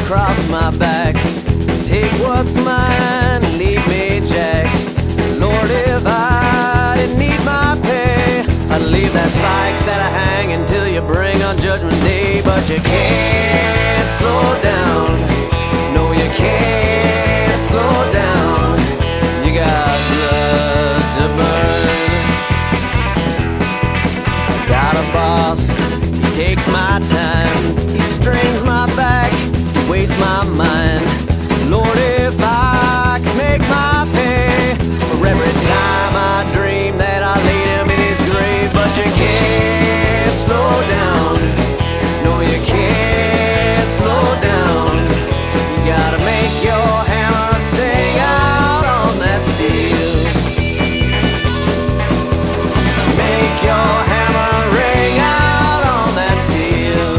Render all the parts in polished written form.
across my back. Take what's mine, leave me, Jack. Lord, if I didn't need my pay, I'd leave that spike set a hanging till you bring on Judgment Day. But you can't slow down, no you can't slow down. You got blood to burn. Got a boss, he takes my time, he strings my back, he wastes my mind. Lord, if I could make my pay for every time I dream that I laid him in his grave. But you can't slow down, no you can't slow down. You gotta make your hammer sing out on that steel. Make your hammer ring out on that steel.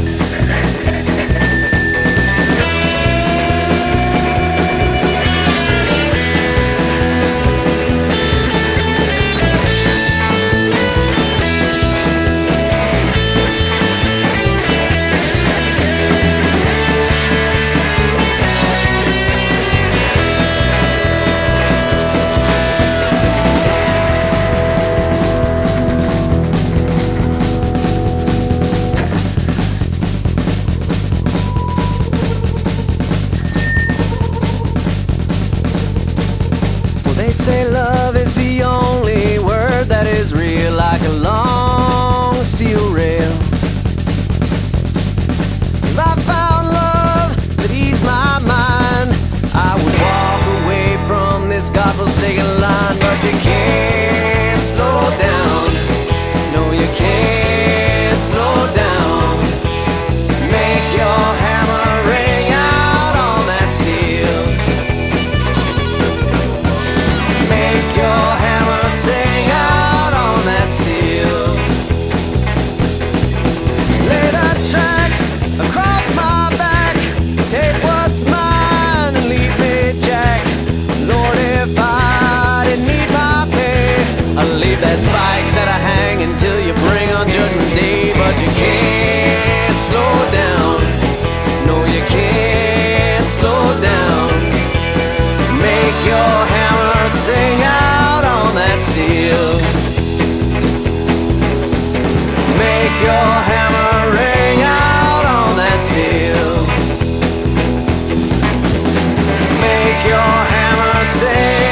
They say love is the only word that is real, like a long steel rail. If I found love that eased my mind, I would walk away from this godforsaken line. But you can't slow down, no you can't slow down. Make your hammer ring out on that steel. Make your hammer sing out on that steel. Lay the tracks across my back. Take what's mine and leave me, Jack. Lord, if I didn't need my pay, I'd leave that spike set a hang until you bring on Judgment Day. But you can't slow down, no you can't slow down. Make your hammer sing out on that steel. Make your hammer ring out on that steel. Make your hammer sing